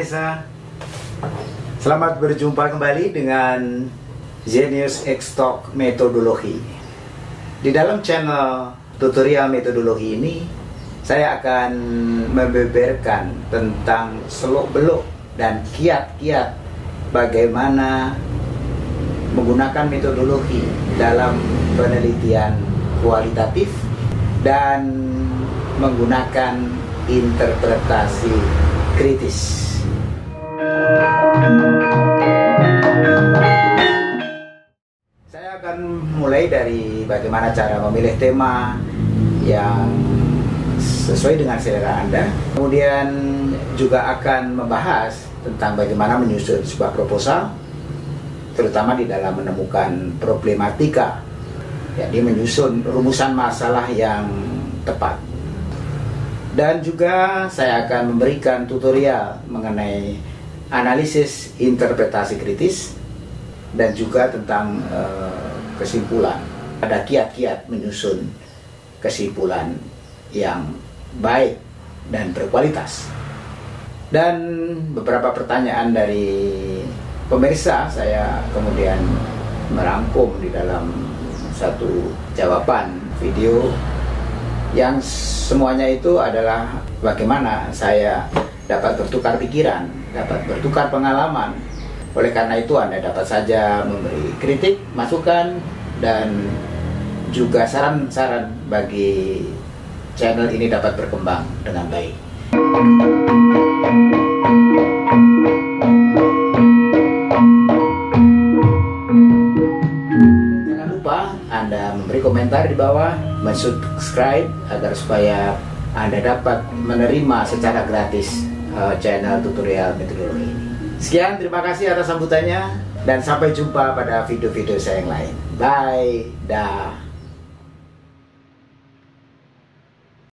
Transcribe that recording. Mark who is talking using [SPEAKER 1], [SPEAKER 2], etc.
[SPEAKER 1] pemirsa, selamat berjumpa kembali dengan Zenius X-Talk Metodologi. Di dalam channel tutorial metodologi ini, saya akan membeberkan tentang seluk-beluk dan kiat-kiat bagaimana menggunakan metodologi dalam penelitian kualitatif dan menggunakan interpretasi kritis. Saya akan mulai dari bagaimana cara memilih tema yang sesuai dengan selera Anda. Kemudian juga akan membahas tentang bagaimana menyusun sebuah proposal, terutama di dalam menemukan problematika, jadi menyusun rumusan masalah yang tepat. Dan juga saya akan memberikan tutorial mengenai analisis interpretasi kritis dan juga tentang kesimpulan. Ada kiat-kiat menyusun kesimpulan yang baik dan berkualitas. Dan beberapa pertanyaan dari pemirsa saya kemudian merangkum di dalam satu jawaban video yang semuanya itu adalah bagaimana saya dapat bertukar pikiran, dapat bertukar pengalaman. Oleh karena itu Anda dapat saja memberi kritik, masukan, dan juga saran-saran bagi channel ini dapat berkembang dengan baik. Jangan lupa Anda memberi komentar di bawah, subscribe agar supaya Anda dapat menerima secara gratis channel tutorial metodologi ini. Sekian, terima kasih atas sambutannya dan sampai jumpa pada video-video saya yang lain. Bye, dah.